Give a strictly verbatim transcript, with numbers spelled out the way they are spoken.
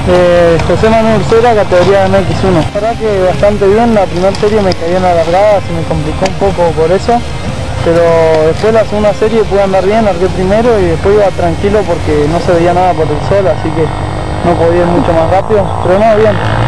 Eh, José Manuel Ursera, categoría M X uno. La verdad que bastante bien, la primera serie me caí en la largada, se me complicó un poco por eso, pero después la segunda serie pude andar bien, largué primero y después iba tranquilo porque no se veía nada por el sol, así que no podía ir mucho más rápido, pero no, bien.